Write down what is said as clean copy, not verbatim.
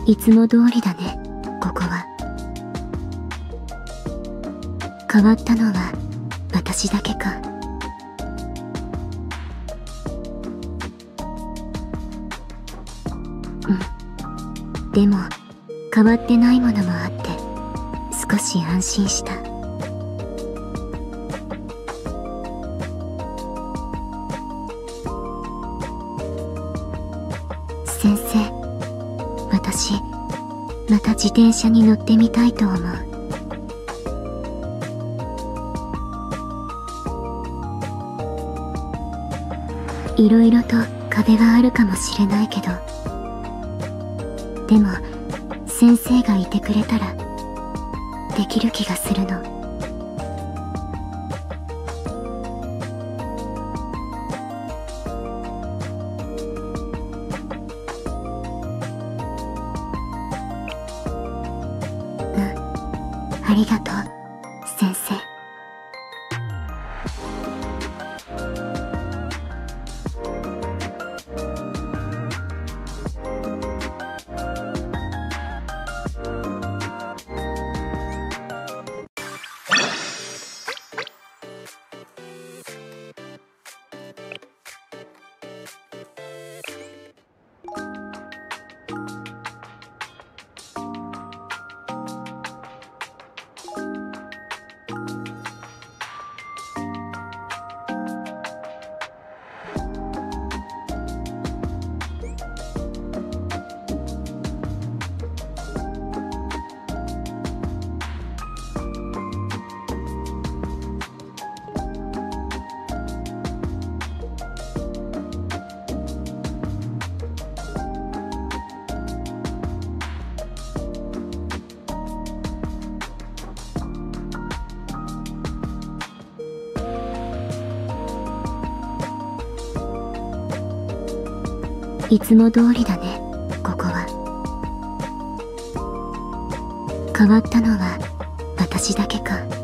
いつも通りだね、ここは。変わったのは私だけか。でも変わってないものもあって少し安心した。先生、私また自転車に乗ってみたいと思う。いろいろと壁はあるかもしれないけど、でも先生がいてくれたらできる気がするの。ありがとう、先生。いつも通りだね、ここは。変わったのは私だけか。